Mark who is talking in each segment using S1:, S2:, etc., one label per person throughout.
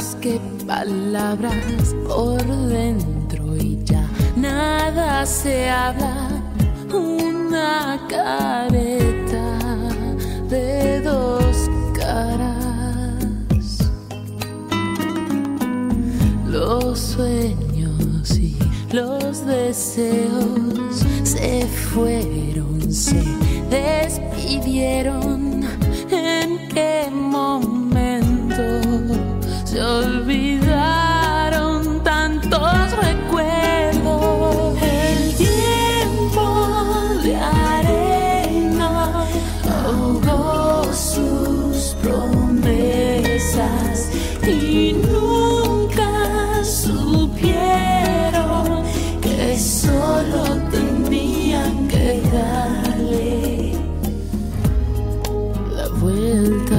S1: más que palabras por dentro y ya nada se habla. Una careta de dos caras. Los sueños y los deseos se fueron, se despidieron. ¿En qué momento se olvidaron tantos recuerdos? El tiempo de arena ahogó sus promesas y nunca supieron que solo tenían que darle la vuelta.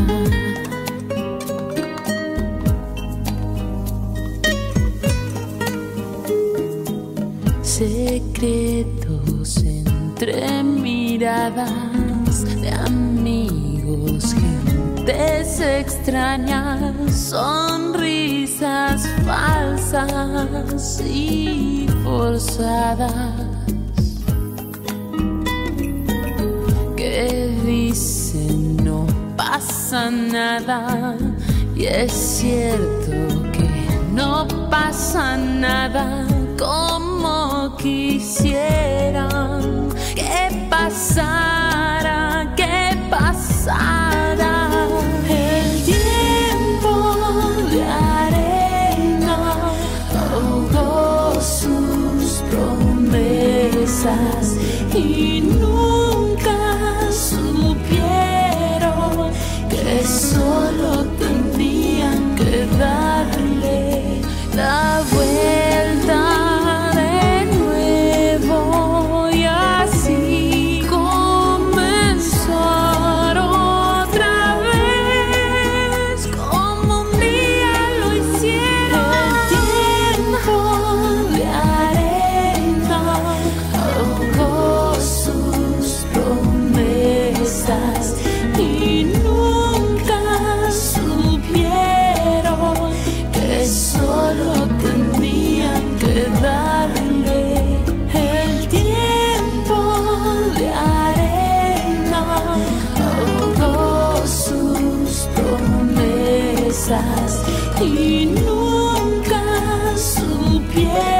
S1: Secretos entre miradas de amigos, gentes extrañas, sonrisas falsas y forzadas que dicen no pasa nada, y es cierto que no pasa nada. Como quisieran que pasara, que pasara. El tiempo de arena ahogó sus promesas y nunca supieron que solo tenían que darle la vuelta. Y nunca supieron que solo tenían que darle. El tiempo de arena ahogó sus promesas y nunca supieron